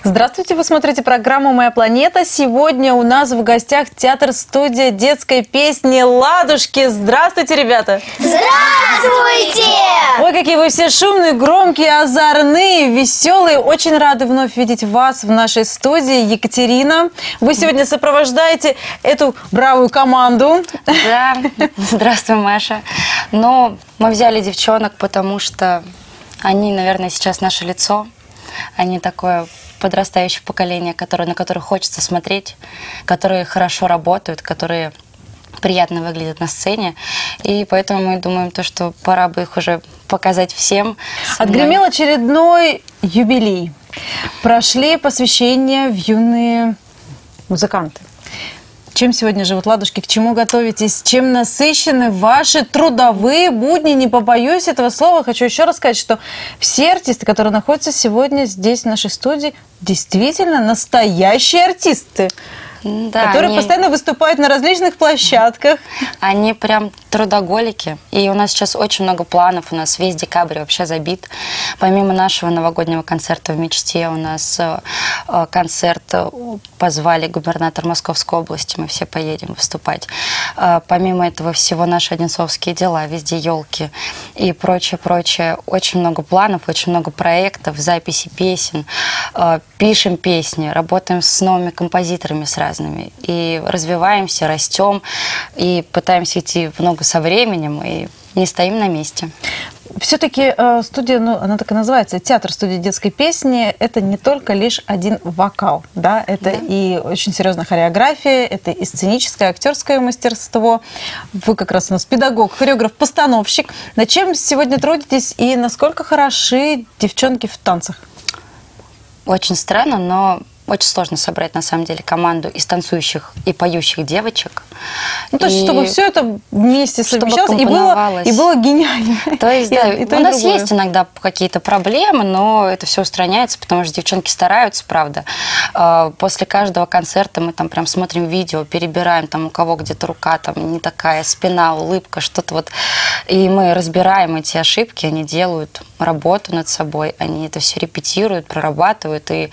Здравствуйте, вы смотрите программу «Моя планета». Сегодня у нас в гостях театр-студия детской песни «Ладушки». Здравствуйте, ребята! Здравствуйте! Ой, какие вы все шумные, громкие, озорные, веселые. Очень рады вновь видеть вас в нашей студии. Екатерина, вы сегодня сопровождаете эту бравую команду. Да, здравствуй, Маша. Но мы взяли девчонок, потому что они, наверное, сейчас наше лицо. Они такое подрастающее поколение, на которых хочется смотреть, которые хорошо работают, которые приятно выглядят на сцене. И поэтому мы думаем, что пора бы их уже показать всем. Отгремел очередной юбилей. Прошли посвящения в юные музыканты. Чем сегодня живут ладушки, к чему готовитесь, чем насыщены ваши трудовые будни? Не побоюсь этого слова. Хочу еще раз сказать, что все артисты, которые находятся сегодня здесь, в нашей студии, действительно настоящие артисты. Да, которые постоянно выступают на различных площадках. Они прям трудоголики. И у нас сейчас очень много планов. У нас весь декабрь вообще забит. Помимо нашего новогоднего концерта в мечте, у нас концерт позвали губернатор Московской области. Мы все поедем выступать. Помимо этого всего наши одинцовские дела, везде елки и прочее. Очень много планов, очень много проектов, записи песен. Пишем песни, работаем с новыми композиторами, с разными. И развиваемся, растем, и пытаемся идти в ногу со временем, и не стоим на месте. Все-таки студия, она так и называется, театр-студия детской песни, это не только лишь один вокал, да, это и очень серьезная хореография, это и сценическое, актерское мастерство. Вы как раз у нас педагог, хореограф, постановщик. Над чем сегодня трудитесь и насколько хороши девчонки в танцах? Очень странно, но очень сложно собрать, на самом деле, команду из танцующих и поющих девочек. Ну, то есть, чтобы все это вместе совмещалось и было гениально. То есть, да, у нас есть иногда какие-то проблемы, но это все устраняется, потому что девчонки стараются, правда. После каждого концерта мы там прям смотрим видео, перебираем, там у кого где-то рука там не такая, спина, улыбка, что-то вот. И мы разбираем эти ошибки, они делают работу над собой, они это все репетируют, прорабатывают, и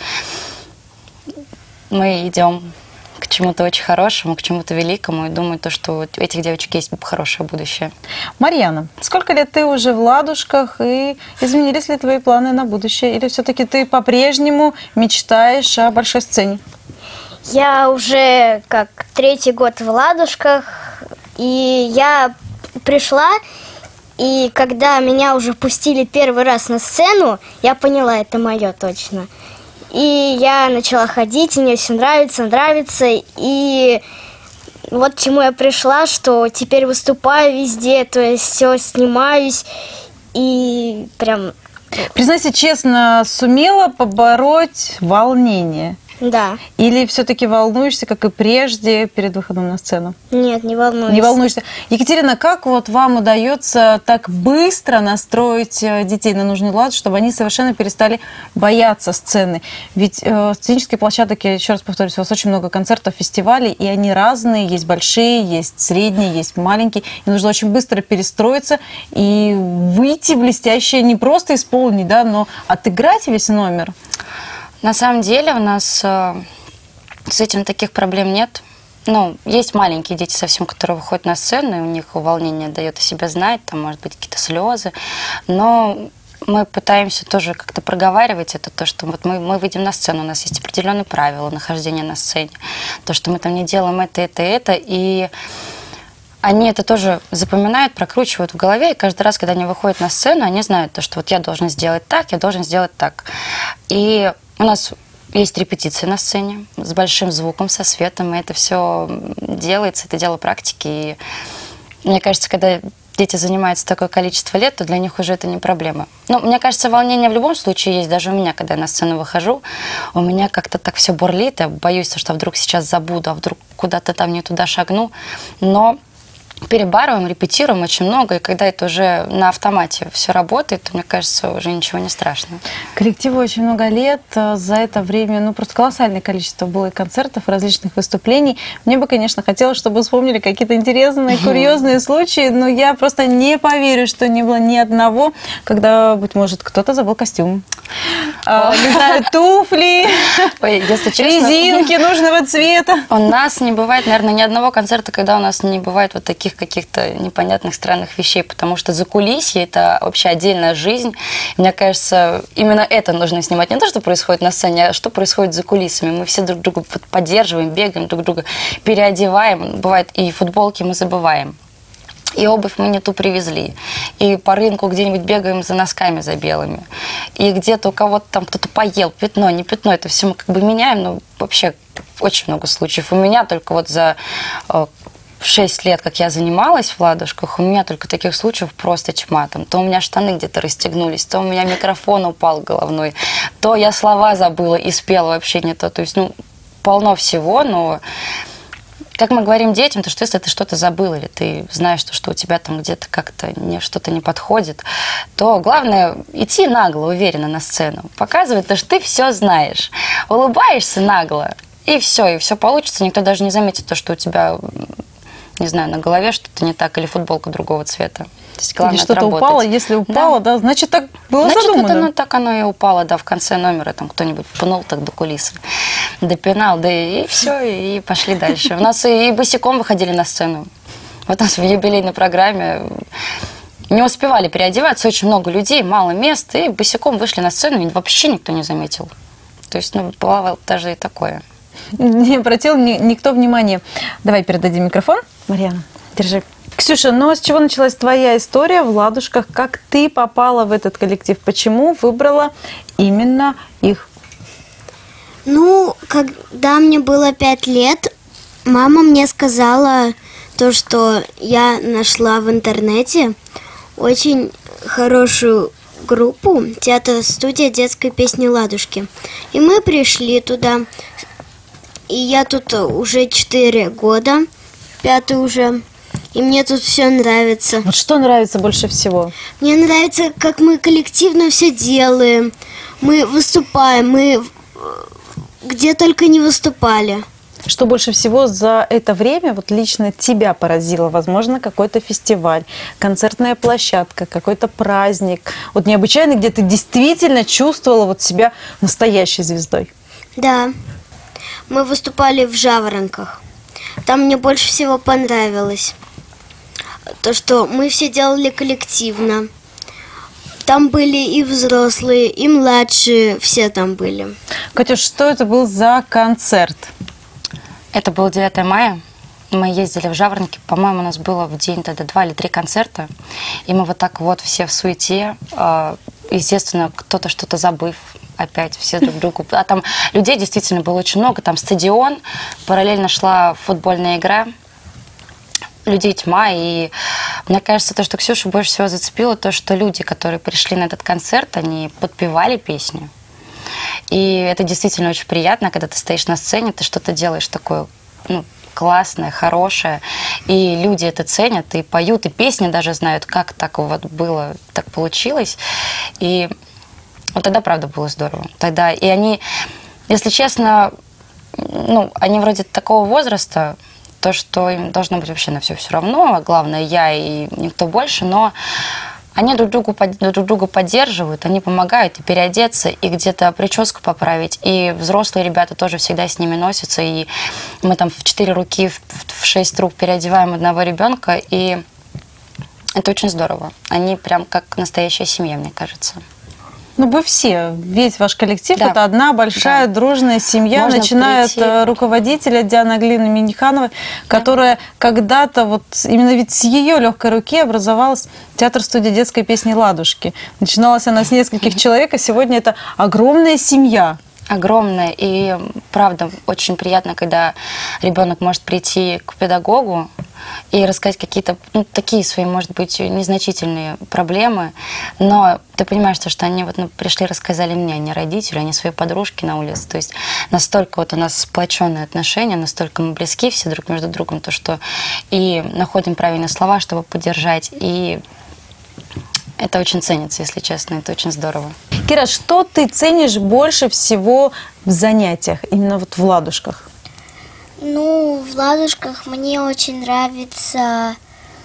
мы идем к чему-то очень хорошему, к чему-то великому, и думаю, что у этих девочек есть хорошее будущее. Марьяна, сколько лет ты уже в «Ладушках», и изменились ли твои планы на будущее? Или все-таки ты по-прежнему мечтаешь о большой сцене? Я уже как 3-й год в «Ладушках», и я пришла, и когда меня уже пустили первый раз на сцену, я поняла, это мое точно. И я начала ходить, и мне все нравится. И вот к чему я пришла, что теперь выступаю везде, то есть все снимаюсь, и прям... Признайся честно, сумела побороть волнение? Да. Или все-таки волнуешься, как и прежде, перед выходом на сцену? Нет, не волнуюсь. Не волнуешься. Екатерина, как вот вам удается так быстро настроить детей на нужный лад, чтобы они совершенно перестали бояться сцены? Ведь сценические площадки, я еще раз повторюсь, у вас очень много концертов, фестивалей, и они разные, есть большие, есть средние, есть маленькие. И нужно очень быстро перестроиться и выйти блестяще, не просто исполнить, да, но отыграть весь номер. На самом деле у нас с этим таких проблем нет. Ну, есть маленькие дети совсем, которые выходят на сцену, и у них волнение дает о себе знать, там, может быть, какие-то слезы. Но мы пытаемся тоже как-то проговаривать это, то, что вот мы выйдем на сцену, у нас есть определенные правила нахождения на сцене, то, что мы там не делаем это, и они это тоже запоминают, прокручивают в голове, и каждый раз, когда они выходят на сцену, они знают, то, что вот я должен сделать так, я должен сделать так. И у нас есть репетиции на сцене с большим звуком, со светом, и это все делается, это дело практики. И мне кажется, когда дети занимаются такое количество лет, то для них уже это не проблема. Но мне кажется, волнение в любом случае есть. Даже у меня, когда я на сцену выхожу, у меня как-то так все бурлит, я боюсь, что вдруг сейчас забуду, а вдруг куда-то там не туда шагну. Но перебарываем, репетируем очень много, и когда это уже на автомате все работает, то, мне кажется, уже ничего не страшно. Коллективу очень много лет, за это время, ну, просто колоссальное количество было и концертов, и различных выступлений. Мне бы, конечно, хотелось, чтобы вспомнили какие-то интересные, курьезные случаи, но я просто не поверю, что не было ни одного, когда, быть может, кто-то забыл костюм. не знаю, туфли, Ой, если честно, резинки нужного цвета. у нас не бывает, наверное, ни одного концерта, когда у нас не бывает вот таких каких-то непонятных, странных вещей, потому что закулисье – это вообще отдельная жизнь. Мне кажется, именно это нужно снимать. Не то, что происходит на сцене, а что происходит за кулисами. Мы все друг друга поддерживаем, бегаем, друг друга переодеваем. Бывает, и футболки мы забываем. И обувь мы не ту привезли. И по рынку где-нибудь бегаем за носками, за белыми. И где-то у кого-то там кто-то поел, пятно, не пятно. Это все мы как бы меняем, но вообще очень много случаев. У меня только вот за 6 лет, как я занималась в «Ладушках», у меня только таких случаев просто тьма. Там, то у меня штаны где-то расстегнулись, то у меня микрофон упал головной, то я слова забыла и спела вообще не то. То есть, ну, полно всего, но... Как мы говорим детям, то что если ты что-то забыл, или ты знаешь, что у тебя там где-то как-то что-то не подходит, то главное идти нагло, уверенно на сцену. Показывать то, что ты все знаешь. Улыбаешься нагло, и все получится. Никто даже не заметит то, что у тебя, не знаю, на голове что-то не так, или футболка другого цвета. То есть главное Или что-то отработать. упало, если упало, да, значит, так было Значит, задумано. это, так оно и упало, да, в конце номера, там кто-нибудь пнул так до кулисы, допинал, да и все, и пошли дальше. У нас и босиком выходили на сцену. Вот у нас в юбилейной программе не успевали переодеваться, очень много людей, мало мест, и босиком вышли на сцену, и вообще никто не заметил. То есть, ну, бывало даже и такое. Не обратил никто внимания. Давай передадим микрофон. Марьяна, держи. Ксюша, ну а с чего началась твоя история в «Ладушках»? Как ты попала в этот коллектив? Почему выбрала именно их? Ну, когда мне было 5 лет, мама мне сказала то, что я нашла в интернете очень хорошую группу театр-студия детской песни «Ладушки». И мы пришли туда. И я тут уже 4 года, 5-й уже. И мне тут все нравится. Вот что нравится больше всего? Мне нравится, как мы коллективно все делаем. Мы выступаем, мы где только не выступали. Что больше всего за это время вот лично тебя поразило? Возможно, какой-то фестиваль, концертная площадка, какой-то праздник. Вот необычайный, где ты действительно чувствовала вот себя настоящей звездой. Да, мы выступали в «Жаворонках». Там мне больше всего понравилось то, что мы все делали коллективно. Там были и взрослые, и младшие, все там были. Катюш, что это был за концерт? Это было 9 мая. Мы ездили в Жаворонки. По-моему, у нас было в день тогда 2 или 3 концерта. И мы вот так вот все в суете. Естественно, кто-то что-то забыв. Опять все друг другу. А там людей действительно было очень много. Там стадион. Параллельно шла футбольная игра. Людей тьма. И мне кажется, то, что Ксюшу больше всего зацепило, то, что люди, которые пришли на этот концерт, они подпевали песню. И это действительно очень приятно, когда ты стоишь на сцене, ты что-то делаешь такое, ну, классное, хорошее, и люди это ценят, и поют, и песни даже знают, как так вот было, так получилось. И вот тогда, правда, было здорово. Тогда, и они, если честно, ну, они вроде такого возраста, то, что им должно быть вообще на все равно, а главное, я и никто больше, но они друг друга поддерживают, они помогают и переодеться, и где-то прическу поправить, и взрослые ребята тоже всегда с ними носятся, и мы там в 4 руки, в 6 рук переодеваем одного ребенка, и это очень здорово. Они прям как настоящая семья, мне кажется. Ну, вы все, весь ваш коллектив, Да. это одна большая дружная семья, Можно начиная прийти. от руководителя Дианы Аглины Минихановой, которая когда-то, вот именно ведь с ее легкой руки образовалась театр-студия детской песни «Ладушки». Начиналась она с нескольких человек, а сегодня это огромная семья. Огромное. И правда, очень приятно, когда ребенок может прийти к педагогу и рассказать какие-то, ну, такие свои, может быть, незначительные проблемы, но ты понимаешь, что они вот, ну, пришли, рассказали мне, а не родителю, а не своей подружке на улице. То есть настолько вот у нас сплоченные отношения, настолько мы близки все друг между другом, то что и находим правильные слова, чтобы поддержать, и это очень ценится, если честно, это очень здорово. Кира, что ты ценишь больше всего в занятиях, именно вот в «Ладушках»? Ну, в «Ладушках» мне очень нравится,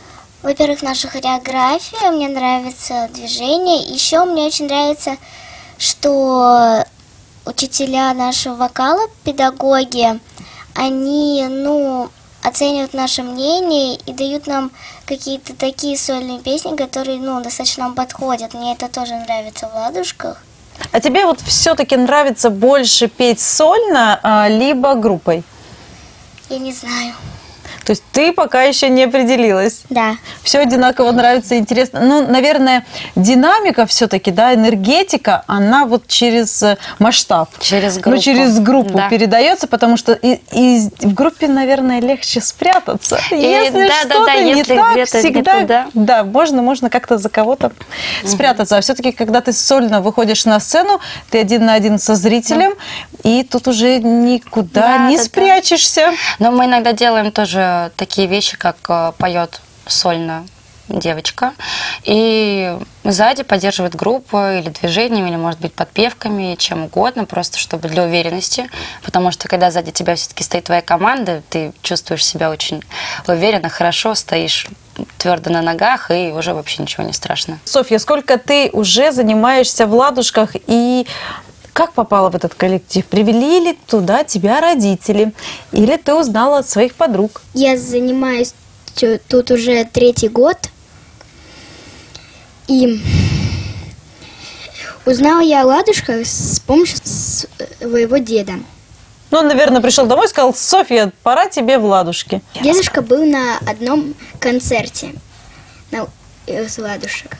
во-первых, наша хореография, мне нравится движение. Еще мне очень нравится что учителя нашего вокала, педагоги, они, оценивают наше мнение и дают нам какие-то такие сольные песни, которые, достаточно нам подходят. Мне это тоже нравится в «Ладушках». А тебе вот все-таки нравится больше петь сольно, либо группой? Я не знаю. То есть ты пока еще не определилась? Да. Все одинаково нравится, интересно. Наверное, динамика все-таки, да, энергетика, она вот через масштаб. Через группу. Через группу Да. передается, потому что и в группе, наверное, легче спрятаться. Если что-то не так, всегда, да, можно как-то за кого-то спрятаться. А все-таки, когда ты сольно выходишь на сцену, ты один на один со зрителем, и тут уже никуда не спрячешься. Но мы иногда делаем тоже такие вещи, как поет сольно девочка, и сзади поддерживает группу или движением, или, может быть, подпевками, чем угодно, просто чтобы для уверенности, потому что когда сзади тебя все-таки стоит твоя команда, ты чувствуешь себя очень уверенно, хорошо, стоишь твердо на ногах, и уже вообще ничего не страшно. Софья, сколько ты уже занимаешься в «Ладушках» и как попала в этот коллектив? Привели ли туда тебя родители? Или ты узнала от своих подруг? Я занимаюсь тут уже 3-й год. И узнала я о «Ладушках» с помощью своего деда. Он, наверное, пришел домой и сказал: Софья, пора тебе в «Ладушки». Дедушка был на одном концерте с «Ладушек».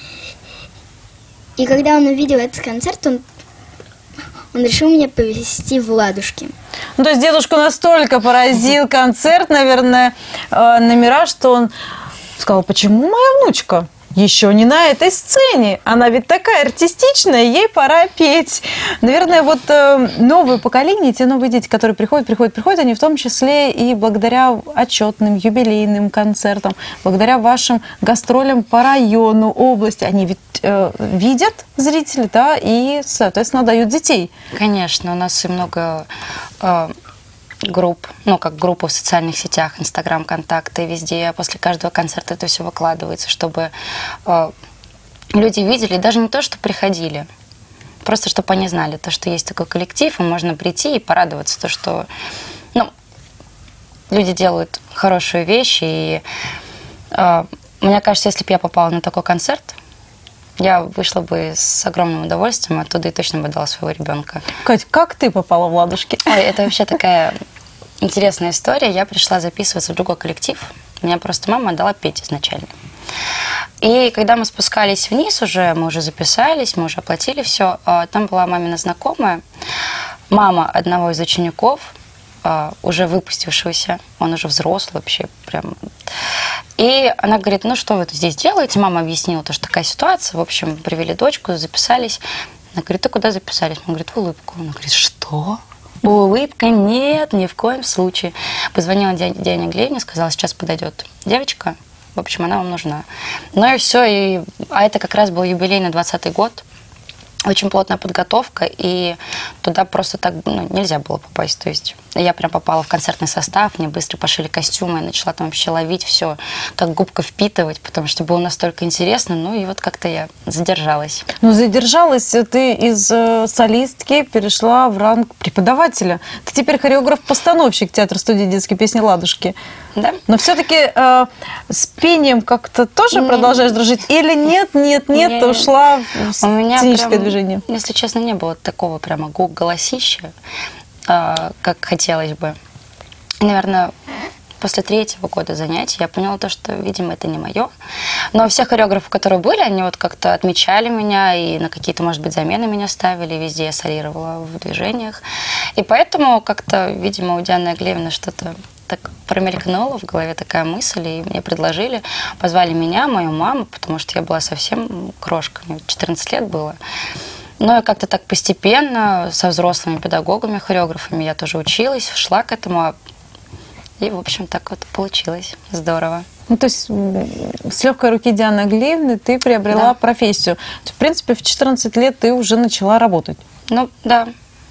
И когда он увидел этот концерт, он решил меня повезти в «Ладушки». То есть дедушку настолько поразил концерт, наверное, номера, что он сказал: почему моя внучка еще не на этой сцене? Она ведь такая артистичная, ей пора петь. Наверное, вот новое поколение, те новые дети, которые приходят, они в том числе и благодаря отчетным, юбилейным концертам, благодаря вашим гастролям по району, области, они ведь видят зрители, да, и, соответственно, дают детей. Конечно, у нас и много групп, как группы в социальных сетях, Инстаграм, Контакты, везде. После каждого концерта это все выкладывается, чтобы люди видели, даже не то, что приходили, просто чтобы они знали, то, что есть такой коллектив, и можно прийти и порадоваться, то, что люди делают хорошие вещи. И мне кажется, если бы я попала на такой концерт, я вышла бы с огромным удовольствием оттуда и точно бы дала своего ребенка. Кать, как ты попала в «Ладушки»? Ой, это вообще такая интересная история. Я пришла записываться в другой коллектив. Меня просто мама отдала петь изначально. И когда мы спускались вниз уже, мы уже записались, мы уже оплатили все, там была мамина знакомая, мама одного из учеников, уже выпустившегося, он уже взрослый вообще, прям. И она говорит: ну что вы здесь делаете? Мама объяснила, что такая ситуация. В общем, привели дочку, записались. Она говорит: ты куда записались? Он говорит: в «Улыбку». Она говорит: что? Улыбка? Нет, ни в коем случае. Позвонила Диане Глеевне, сказала: сейчас подойдет девочка. В общем, она вам нужна. Ну и все. А это как раз был юбилей на 20-й год. Очень плотная подготовка, и туда просто так нельзя было попасть. То есть я прям попала в концертный состав, мне быстро пошили костюмы, я начала там вообще ловить все, как губка впитывать, потому что было настолько интересно. И вот как-то я задержалась. Задержалась ты из солистки, перешла в ранг преподавателя. Ты теперь хореограф-постановщик театра-студии детской песни «Ладушки». Да. Но все-таки с пением как-то тоже продолжаешь дружить? Или нет, ты ушла в сценическое движение? Если честно, не было такого прямо голосища, как хотелось бы. Наверное, после 3-го года занятий я поняла то, что, видимо, это не мое. Но все хореографы, которые были, они вот как-то отмечали меня и на какие-то, может быть, замены меня ставили, везде я солировала в движениях. И поэтому как-то, видимо, у Дианы Глеевны что-то так промелькнула в голове такая мысль, и мне предложили, позвали меня, мою маму, потому что я была совсем крошкой, мне 14 лет было. Ну и как-то так постепенно со взрослыми педагогами, хореографами я тоже училась, шла к этому, и, в общем, так вот получилось. Здорово. То есть с легкой руки Дианы Глеевны ты приобрела профессию. В принципе, в 14 лет ты уже начала работать. Ну, да.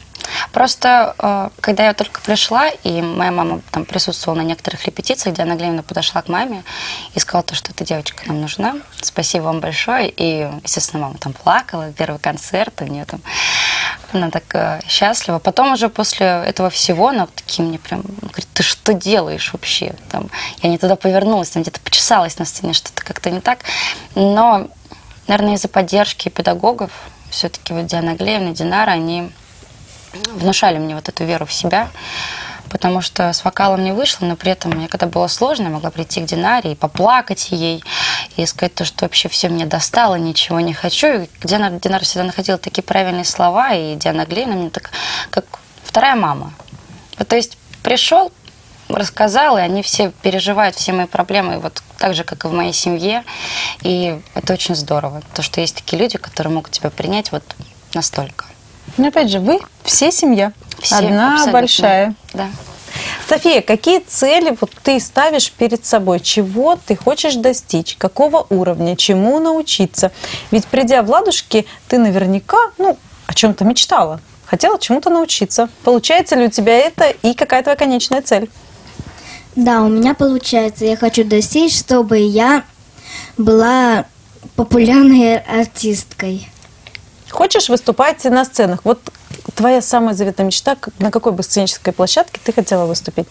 Просто, когда я только пришла, и моя мама там присутствовала на некоторых репетициях, Диана Глебовна подошла к маме и сказала, что эта девочка нам нужна. Спасибо вам большое. И, естественно, мама там плакала, первый концерт у нее там. Она так счастлива. Потом уже после этого всего она такие мне прям говорит, ты что делаешь вообще? Там, я не туда повернулась, там где-то почесалась на сцене, что-то как-то не так. Но, наверное, из-за поддержки педагогов все-таки вот Диана Глебовна, Динара, они внушали мне вот эту веру в себя, потому что с вокалом не вышло, но при этом мне, когда было сложно, я могла прийти к Динаре и поплакать ей, и сказать то, что вообще все мне достало, ничего не хочу. И Динара всегда находила такие правильные слова, и Диана Глебовна мне так, как вторая мама. Вот, то есть пришел, рассказал, и они все переживают все мои проблемы, вот так же, как и в моей семье, и это очень здорово, то, что есть такие люди, которые могут тебя принять вот настолько. Но опять же, вы все семья. Все, одна абсолютно. Большая. Да. София, какие цели вот ты ставишь перед собой? Чего ты хочешь достичь? Какого уровня? Чему научиться? Ведь придя в «Ладушки», ты наверняка, о чем-то мечтала. Хотела чему-то научиться. Получается ли у тебя это и какая твоя конечная цель? Да, у меня получается. Я хочу достичь, чтобы я была популярной артисткой. Хочешь выступать на сценах? Вот твоя самая заветная мечта, на какой бы сценической площадке ты хотела выступить?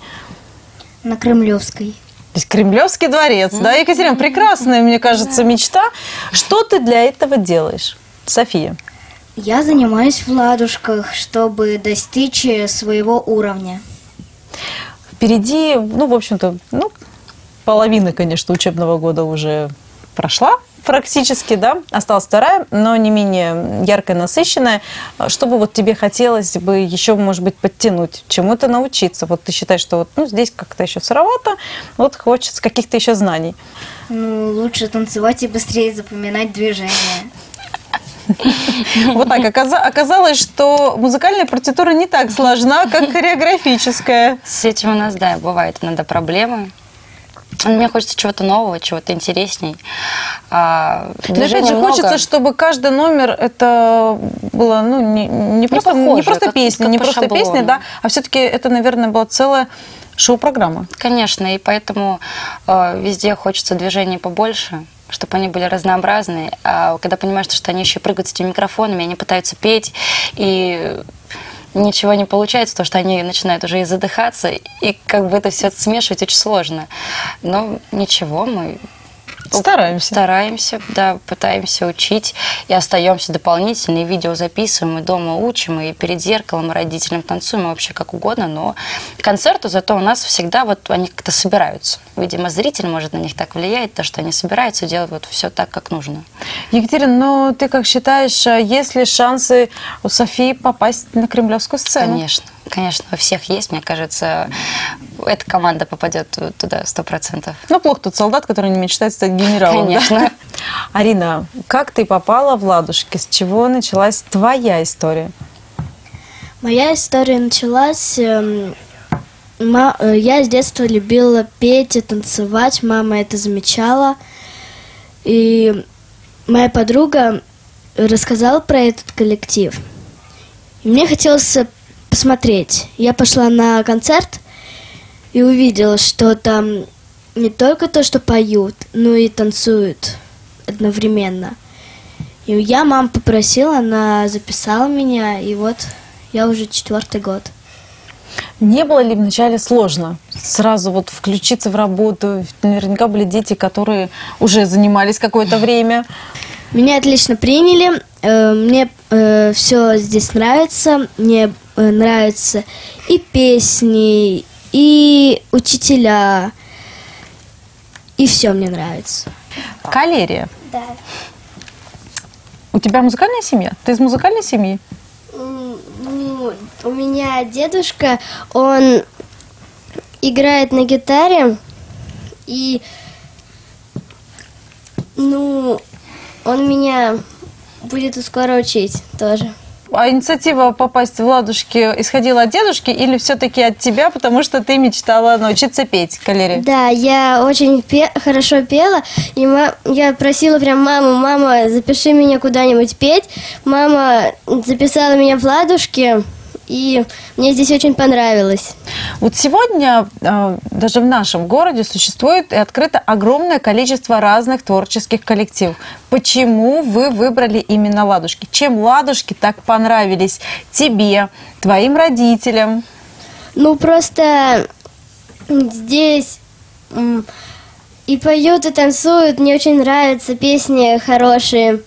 На Кремлевской. То есть Кремлевский дворец, да, Екатерина? Прекрасная, мне кажется, мечта. Что ты для этого делаешь, София? Я занимаюсь в «Ладушках», чтобы достичь своего уровня. Впереди, в общем-то, половина, конечно, учебного года уже прошла практически, да, осталась вторая, но не менее яркая, насыщенная. Что бы вот тебе хотелось бы еще, может быть, подтянуть, чему-то научиться? Вот ты считаешь, что здесь как-то еще сыровато, вот хочется каких-то еще знаний. Лучше танцевать и быстрее запоминать движения. Вот так. Оказалось, что музыкальная партитура не так сложна, как хореографическая. С этим у нас, да, бывает иногда проблемы. Мне хочется чего-то нового, чего-то интересней. Но опять же, хочется, чтобы каждый номер это было не просто песня, не просто песня, да, а все-таки это, наверное, была целая шоу-программа. Конечно, и поэтому везде хочется движений побольше, чтобы они были разнообразные. А когда понимаешь, что они еще прыгают с этими микрофонами, они пытаются петь, и ничего не получается, потому что они начинают уже и задыхаться, и как бы это все смешивать очень сложно. Но ничего, мы стараемся, да, пытаемся учить, и остаемся дополнительно, и видео записываем, и дома учим, и перед зеркалом, и родителям танцуем, и вообще как угодно, но концерту зато у нас всегда вот они как-то собираются. Видимо, зритель, может, на них так влияет, то, что они собираются делать вот все так, как нужно. Екатерина, но ты как считаешь, есть ли шансы у Софии попасть на кремлевскую сцену? Конечно, у всех есть, мне кажется, эта команда попадет туда 100%. Плохо тот солдат, который не мечтает стать генералом. Конечно. Да? Арина, как ты попала в «Ладушки? С чего началась твоя история? Моя история началась... Я с детства любила петь и танцевать, мама это замечала. И моя подруга рассказала про этот коллектив. И мне хотелось посмотреть. Я пошла на концерт и увидела, что там не только то, что поют, но и танцуют одновременно. И я маму попросила, она записала меня, и вот я уже 4-й год. Не было ли вначале сложно сразу вот включиться в работу? Наверняка были дети, которые уже занимались какое-то время. Меня отлично приняли, мне все здесь нравится, мне нравятся и песни, и учителя, и все мне нравится. Калерия, Да. у тебя музыкальная семья? Ты из музыкальной семьи? У меня дедушка, он играет на гитаре, и, он меня будет скоро учить тоже. А инициатива попасть в «Ладушки» исходила от дедушки или все-таки от тебя, потому что ты мечтала научиться петь, Калерия? Да, я очень хорошо пела, и я просила прям маму: мама, запиши меня куда-нибудь петь. Мама записала меня в «Ладушки», и мне здесь очень понравилось. Вот сегодня даже в нашем городе существует и открыто огромное количество разных творческих коллективов. Почему вы выбрали именно «Ладушки»? Чем «Ладушки» так понравились тебе, твоим родителям? Ну, просто здесь и поют, и танцуют. Мне очень нравятся песни хорошие.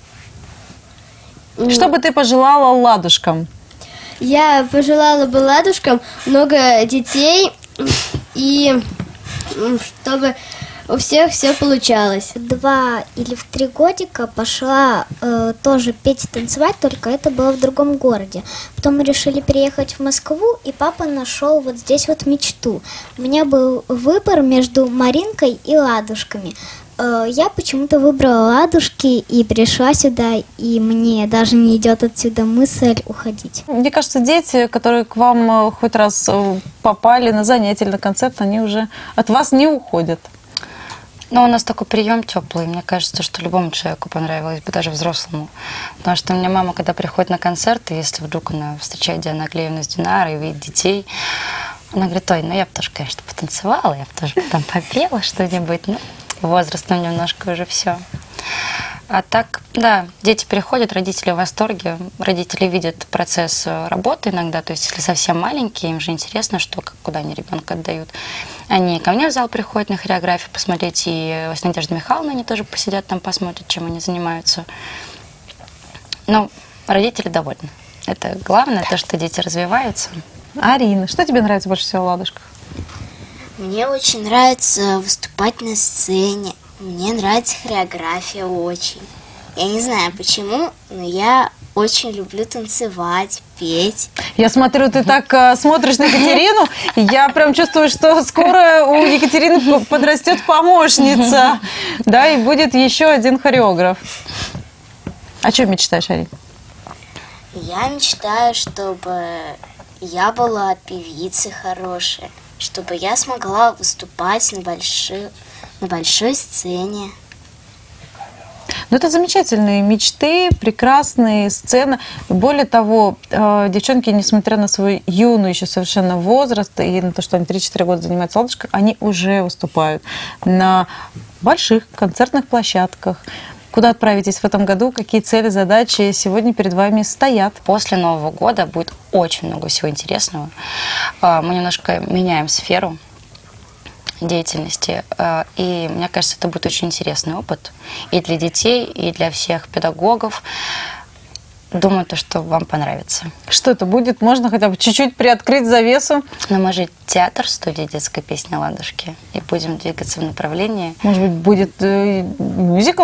Что бы ты пожелала «Ладушкам»? Я пожелала бы «Ладушкам» много детей, и чтобы у всех все получалось. 2 или 3 годика пошла тоже петь и танцевать, только это было в другом городе. Потом мы решили переехать в Москву, и папа нашел вот здесь вот мечту. У меня был выбор между Маринкой и «Ладушками». Я почему-то выбрала «Ладушки» и пришла сюда, и мне даже не идет отсюда мысль уходить. Мне кажется, дети, которые к вам хоть раз попали на занятия или на концерт, они уже от вас не уходят. Но у нас такой прием теплый. Мне кажется, что любому человеку понравилось бы, даже взрослому. Потому что у меня мама, когда приходит на концерт, и если вдруг она встречает Диану Аглеевну с Динарой и видит детей, она говорит: ой, ну я бы тоже, конечно, потанцевала, я бы тоже там попела что-нибудь. Ну, возрастом немножко уже все. А так, да, дети переходят, родители в восторге. Родители видят процесс работы иногда. То есть, если совсем маленькие, им же интересно, что, куда они ребенка отдают. Они ко мне в зал приходят на хореографию посмотреть, и с Надеждой Михайловной они тоже посидят там, посмотрят, чем они занимаются. Но родители довольны. Это главное, то, что дети развиваются. Арина, что тебе нравится больше всего в «Ладушках»? Мне очень нравится выступать на сцене. Мне нравится хореография очень. Я не знаю почему, но я очень люблю танцевать, петь. Я смотрю, ты так смотришь на Екатерину, я прям чувствую, что скоро у Екатерины подрастет помощница, да, и будет еще один хореограф. О чем мечтаешь, Арина? Я мечтаю, чтобы я была певицей хорошей, чтобы я смогла выступать на большой сцене. Ну, это замечательные мечты, прекрасные сцены. Более того, девчонки, несмотря на свой юный еще совершенно возраст и на то, что они 3-4 года занимаются «Ладушкой», они уже выступают на больших концертных площадках. Куда отправитесь в этом году? Какие цели, задачи сегодня перед вами стоят? После Нового года будет очень много всего интересного. Мы немножко меняем сферу деятельности, и мне кажется, это будет очень интересный опыт и для детей, и для всех педагогов. Думаю, что вам понравится. Что это будет? Можно хотя бы чуть-чуть приоткрыть завесу? Но мы же театр, студия детской песни «Ладушки», и будем двигаться в направлении. Может быть, будет мюзикл?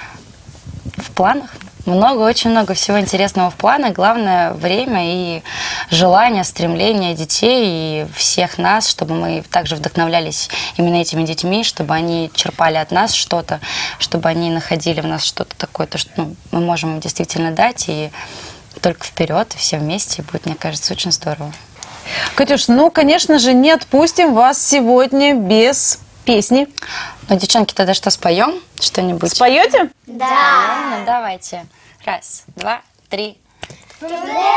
В планах. Очень много всего интересного в планах. Главное — время и желание, стремление детей и всех нас, чтобы мы также вдохновлялись именно этими детьми, чтобы они черпали от нас что-то, чтобы они находили в нас что-то такое, то, что мы можем им действительно дать, и только вперед, и все вместе будет, мне кажется, очень здорово. Катюш, ну, конечно же, не отпустим вас сегодня без песни. Ну, девчонки, тогда что, споем что-нибудь? Споете? Да. Ну, давайте. 1, 2, 3. Тунде,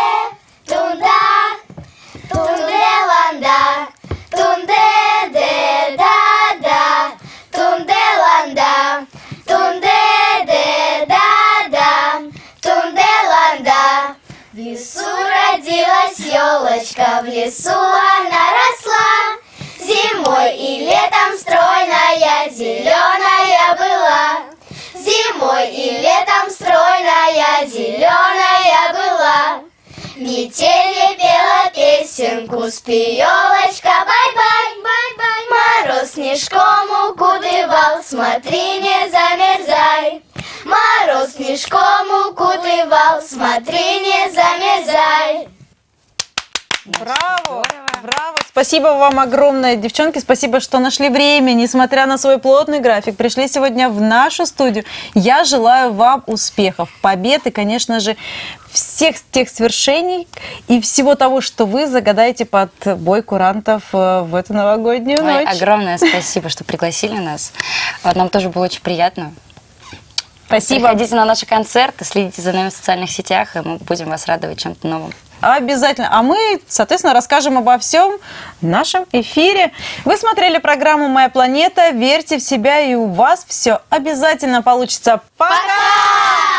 ланда, тунде, де, да, да, тунде, ланда, тунде, де, да, да, тунде, ланда. В лесу родилась елочка, в лесу она росла, зимой и летом стройная, зеленая была. Зимой и летом стройная, зеленая была. Метель пела песенку, спи, елочка, бай-бай, бай-бай. Мороз снежком укутывал, смотри, не замерзай. Мороз снежком укутывал, смотри, не замерзай. Браво! Браво! Спасибо вам огромное, девчонки. Спасибо, что нашли время, несмотря на свой плотный график, пришли сегодня в нашу студию. Я желаю вам успехов, побед и, конечно же, всех тех свершений и всего того, что вы загадаете под бой курантов в эту новогоднюю ночь. Огромное спасибо, что пригласили нас. Нам тоже было очень приятно. Спасибо. Приходите на наши концерты, следите за нами в социальных сетях, и мы будем вас радовать чем-то новым. Обязательно. А мы, соответственно, расскажем обо всем в нашем эфире. Вы смотрели программу «Моя планета». Верьте в себя, и у вас все обязательно получится. Пока!